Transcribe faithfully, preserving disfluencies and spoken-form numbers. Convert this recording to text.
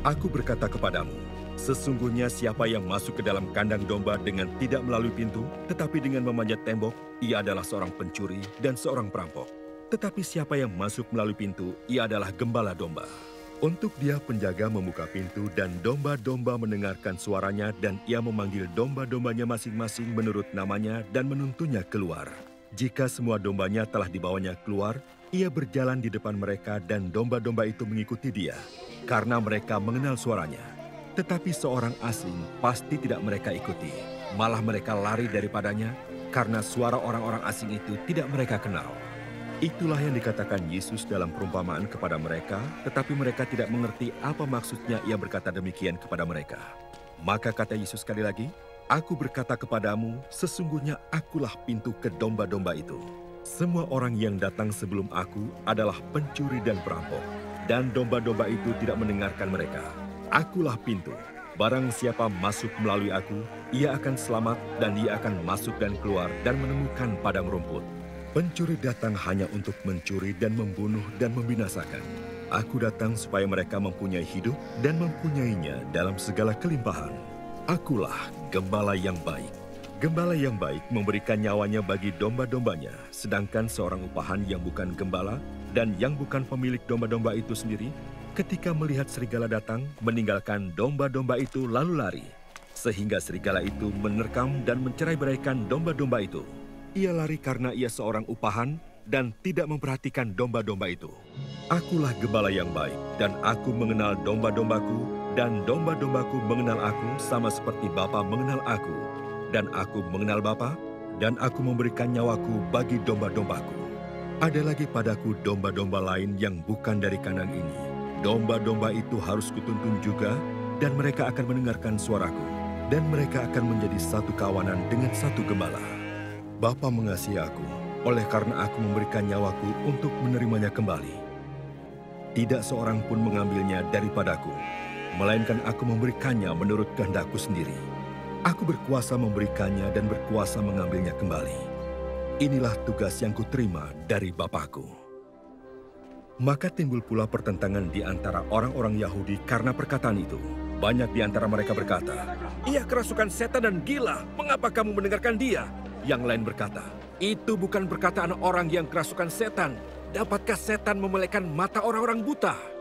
Aku berkata kepadamu, sesungguhnya siapa yang masuk ke dalam kandang domba dengan tidak melalui pintu, tetapi dengan memanjat tembok, ia adalah seorang pencuri dan seorang perampok. Tetapi siapa yang masuk melalui pintu, ia adalah gembala domba. Untuk dia penjaga membuka pintu dan domba-domba mendengarkan suaranya dan ia memanggil domba-dombanya masing-masing menurut namanya dan menuntunnya keluar. Jika semua dombanya telah dibawanya keluar, ia berjalan di depan mereka dan domba-domba itu mengikuti dia, karena mereka mengenal suaranya. Tetapi seorang asing pasti tidak mereka ikuti, malah mereka lari daripadanya karena suara orang-orang asing itu tidak mereka kenal. Itulah yang dikatakan Yesus dalam perumpamaan kepada mereka, tetapi mereka tidak mengerti apa maksudnya ia berkata demikian kepada mereka. Maka kata Yesus sekali lagi, "Aku berkata kepadamu, sesungguhnya akulah pintu ke domba-domba itu. Semua orang yang datang sebelum aku adalah pencuri dan perampok, dan domba-domba itu tidak mendengarkan mereka. Akulah pintu. Barang siapa masuk melalui aku, ia akan selamat dan ia akan masuk dan keluar dan menemukan padang rumput. Pencuri datang hanya untuk mencuri dan membunuh dan membinasakan. Aku datang supaya mereka mempunyai hidup dan mempunyainya dalam segala kelimpahan. Akulah gembala yang baik. Gembala yang baik memberikan nyawanya bagi domba-dombanya, sedangkan seorang upahan yang bukan gembala dan yang bukan pemilik domba-domba itu sendiri, ketika melihat serigala datang, meninggalkan domba-domba itu lalu lari. Sehingga serigala itu menerkam dan mencerai-beraikan domba-domba itu. Ia lari karena ia seorang upahan dan tidak memperhatikan domba-domba itu. Akulah gembala yang baik, dan aku mengenal domba-dombaku, dan domba-dombaku mengenal aku sama seperti Bapa mengenal aku. Dan aku mengenal Bapa, dan aku memberikan nyawaku bagi domba-dombaku. Ada lagi padaku domba-domba lain yang bukan dari kandang ini. Domba-domba itu harus kutuntun juga, dan mereka akan mendengarkan suaraku, dan mereka akan menjadi satu kawanan dengan satu gembala. Bapa mengasihi aku, oleh karena aku memberikan nyawaku untuk menerimanya kembali. Tidak seorang pun mengambilnya daripadaku, melainkan aku memberikannya menurut kehendakku sendiri. Aku berkuasa memberikannya dan berkuasa mengambilnya kembali. Inilah tugas yang kuterima dari Bapakku." Maka timbul pula pertentangan di antara orang-orang Yahudi karena perkataan itu. Banyak di antara mereka berkata, "Ia kerasukan setan dan gila, mengapa kamu mendengarkan dia?" Yang lain berkata, "Itu bukan perkataan orang yang kerasukan setan. Dapatkah setan memelekkan mata orang-orang buta?"